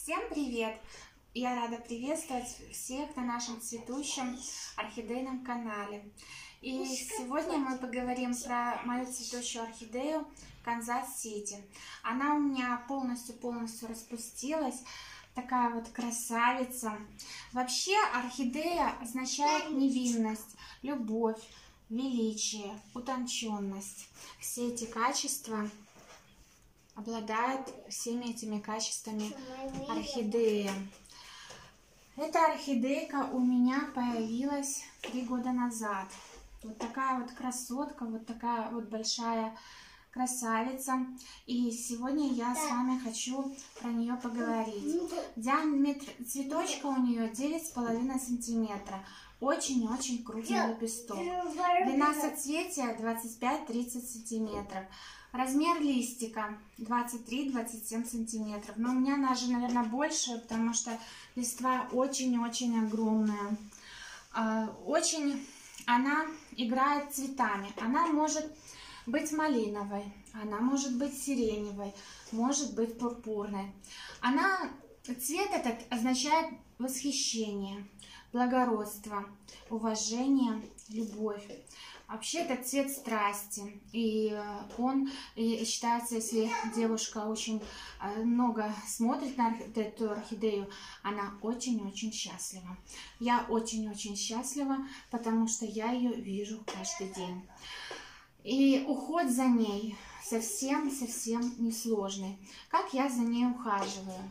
Всем привет! Я рада приветствовать всех на нашем цветущем орхидейном канале. И сегодня мы поговорим про мою цветущую орхидею Канзас-Сити. Она у меня полностью распустилась. Такая вот красавица. Вообще орхидея означает невинность, любовь, величие, утонченность. Все эти качества обладает всеми этими качествами орхидея. Эта орхидейка у меня появилась 3 года назад. Вот такая вот красотка, вот такая вот большая красавица. И сегодня я с вами хочу про нее поговорить. Диаметр цветочка у нее 9,5 сантиметра. Очень-очень крупный лепесток. Длина соцветия 25-30 сантиметров. Размер листика 23-27 сантиметров. Но у меня она же, наверное, больше, потому что листва очень-очень огромная. Очень она играет цветами. Она может быть малиновой, она может быть сиреневой, может быть пурпурной. Цвет этот означает восхищение, благородство, уважение, любовь. Вообще это цвет страсти, и он считается, если девушка очень много смотрит на эту орхидею, она очень-очень счастлива. Я очень-очень счастлива, потому что я ее вижу каждый день. И уход за ней совсем несложный. Как я за ней ухаживаю?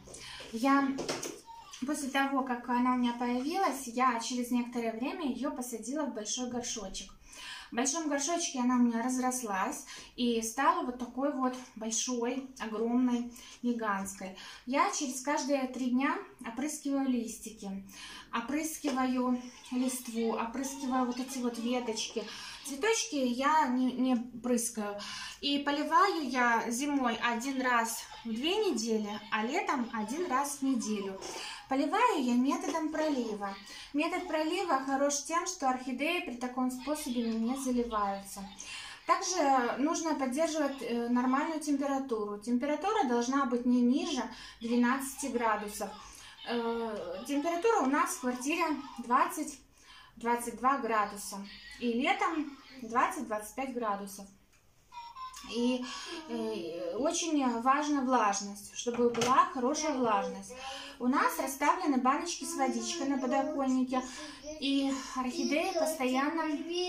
После того, как она у меня появилась, я через некоторое время ее посадила в большой горшочек. В большом горшочке она у меня разрослась и стала вот такой вот большой, огромной, гигантской. Я через каждые 3 дня опрыскиваю листики, опрыскиваю листву, опрыскиваю вот эти вот веточки. Цветочки я не прыскаю. И поливаю я зимой 1 раз в 2 недели, а летом 1 раз в неделю. Поливаю я методом пролива. Метод пролива хорош тем, что орхидеи при таком способе не заливаются. Также нужно поддерживать нормальную температуру. Температура должна быть не ниже 12 градусов. Температура у нас в квартире 20-22 градуса. И летом 20-25 градусов. И очень важна влажность, чтобы была хорошая влажность. У нас расставлены баночки с водичкой на подоконнике, и орхидеи постоянно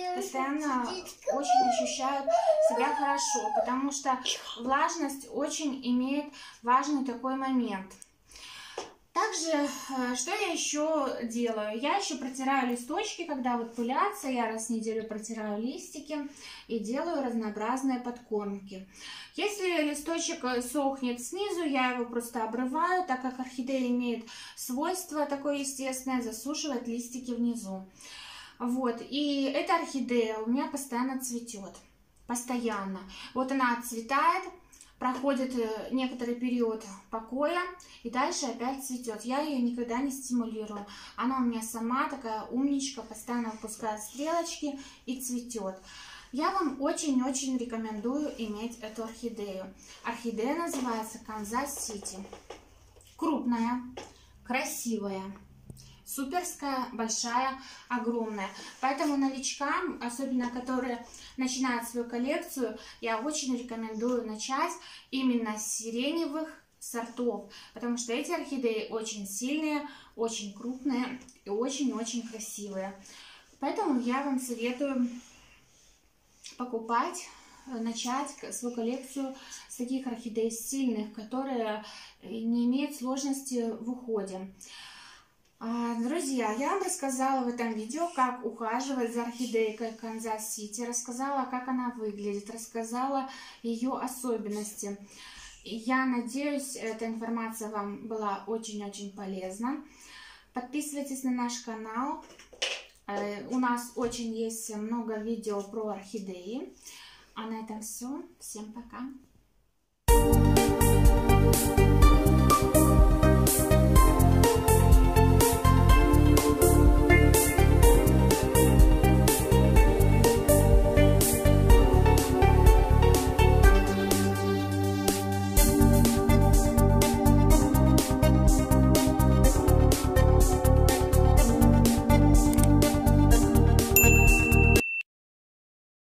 очень ощущают себя хорошо, потому что влажность очень имеет важный такой момент. Также, что я еще делаю? Я еще протираю листочки, когда вот пылятся, я раз в неделю протираю листики и делаю разнообразные подкормки. Если листочек сохнет снизу, я его просто обрываю, так как орхидея имеет свойство такое естественное засушивать листики внизу. Вот, и эта орхидея у меня постоянно цветет, постоянно. Вот она отцветает. Проходит некоторый период покоя и дальше опять цветет. Я ее никогда не стимулирую. Она у меня сама такая умничка, постоянно выпускает стрелочки и цветет. Я вам очень-очень рекомендую иметь эту орхидею. Орхидея называется Канзас-Сити. Крупная, красивая, суперская, большая, огромная. Поэтому новичкам, особенно которые начинают свою коллекцию, я очень рекомендую начать именно с сиреневых сортов, потому что эти орхидеи очень сильные, очень крупные и очень-очень красивые. Поэтому я вам советую покупать, начать свою коллекцию с таких орхидей сильных, которые не имеют сложности в уходе. Друзья, я вам рассказала в этом видео, как ухаживать за орхидейкой Канзас-Сити, рассказала, как она выглядит, рассказала ее особенности. Я надеюсь, эта информация вам была очень-очень полезна. Подписывайтесь на наш канал. У нас очень есть много видео про орхидеи. А на этом все. Всем пока!